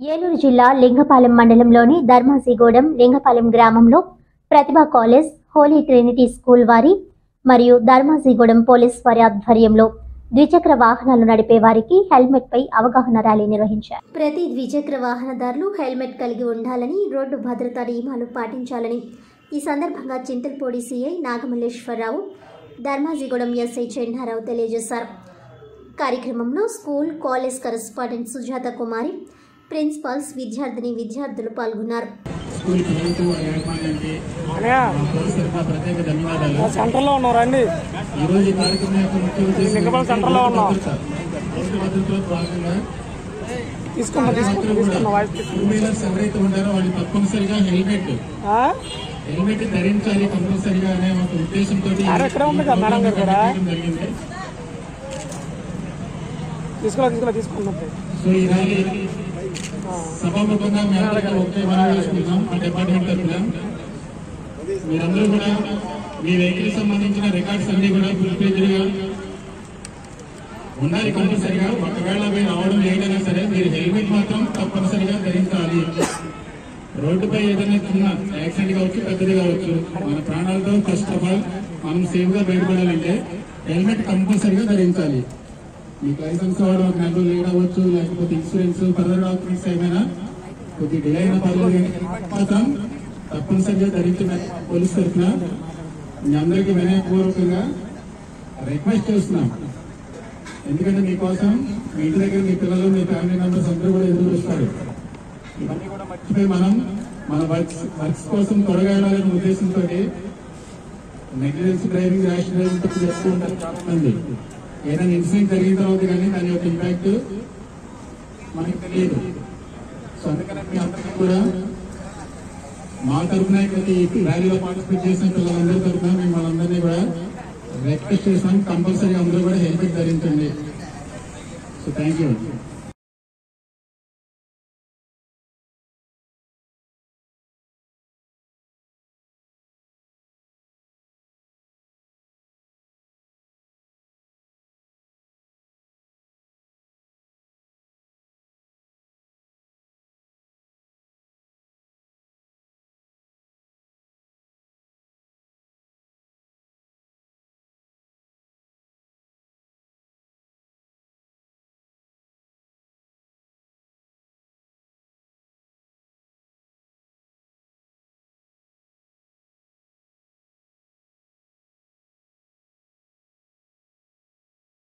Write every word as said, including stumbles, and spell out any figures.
ఏలూరు జిల్లా లింగపాలెం మండలంలోని ధర్మాజిగూడెం లింగపాలెం గ్రామంలో Pratibha college, Holy Trinity school వారి మరియు ధర్మాజిగూడెం పోలీస్ వారి ఆధ్వర్యంలో ద్విచక్ర వాహనాలు నడిపే వారికి హెల్మెట్ పై అవగాహన ర్యాలీ నిర్వహించారు. ప్రతి ద్విచక్ర వాహనదారులు హెల్మెట్ కలిగి ఉండాలని, రోడ్డు భద్రతా నియమాలు పాటించాలని ఈ సందర్భంగా చింతల్పూడి సిఐ నాగమల్లేశ్వరరావు, ధర్మాజిగూడెం ఎస్ఐ చెన్నారావు తెలియజేశారు. కార్యక్రమంలో school, college correspondent Sujatha Kumari, principals, విద్యార్థిని విద్యార్థులు పాల్గొన్నారు. సెంటర్లో ఉన్నారండి. సెంటర్లో ఉన్నాం. తీసుకున్నా తీసుకున్నా ఎవరైతే ఉంటారో వాళ్ళు తప్పనిసరిగా హెల్మెట్ హెల్మెట్ ధరించాలి కంపల్సరిగా అనే ఒక ఉద్దేశంతో ఎక్కడ ఉంది కదా మేడం గారు కూడా తీసుకోవాలి తీసుకోవాలి తీసుకున్నాం. సో ఈ ర్యాలీ సభాముఖంగా మేము ఒకే మనం చేసుకుంటాం. మా డిపార్ట్మెంట్ తరఫున మీరందరూ కూడా మీ వెహికల్ సంబంధించిన రికార్డ్స్ అన్ని కూడా ఫుల్ పేజ్గా ఉండాలి కంపల్సరిగా. ఒకవేళ మీరు రావడం లేదైనా సరే మీరు హెల్మెట్ మాత్రం తప్పనిసరిగా ధరించాలి. రోడ్డుపై ఏదైనా చిన్న యాక్సిడెంట్ కావచ్చు, పెద్దది కావచ్చు, మన ప్రాణాలతో ఫస్ట్ ఆఫ్ ఆల్ మనం సేఫ్ గా బయటపడాలంటే హెల్మెట్ కంపల్సరిగా ధరించాలి. మీకు లైసెన్స్ వాడు ఒక నెల లేట్ అవ్వచ్చు, లేకపోతే ఇన్సూరెన్స్ ఫర్దర్ డాక్యుమెంట్స్ ఏమైనా కొద్ది డిలే అయినా పర్లేదు, మాత్రం తప్పనిసరిగా ధరించిన పోలీస్ తరఫున మీ అందరికీ వినయపూర్వకంగా రిక్వెస్ట్ చేస్తున్నాం. ఎందుకంటే మీకోసం మీ ఇంటి దగ్గర మీ పిల్లలు, మీ ఫ్యామిలీ మెంబర్స్ అందరూ కూడా ఎదురు చూస్తారు. ఇవన్నీ కూడా మర్చిపోయి మనం మన వర్క్స్ వర్క్స్ కోసం త్వరగా వెళ్ళాలనే ఉద్దేశంతో నెగ్లిజెన్స్ డ్రైవింగ్, ర్యాష్ డ్రైవింగ్ చేస్తూ ఉంటారు చాలా మంది. ఏదైనా ఇన్సిడెంట్ జరిగిన తర్వాత కానీ దాని యొక్క ఇంపాక్ట్ మనకి తెలియదు. సో అందుకని మీ అందరికీ కూడా మా తరఫున ప్రతి ర్యాలీలో పార్టిసిపేట్ చేసిన పిల్లలందరి తరఫున మేము వాళ్ళందరినీ కూడా రిక్వెస్ట్ చేస్తాం, కంపల్సరీ అందరూ కూడా హెల్మెట్ ధరించండి. So thank you.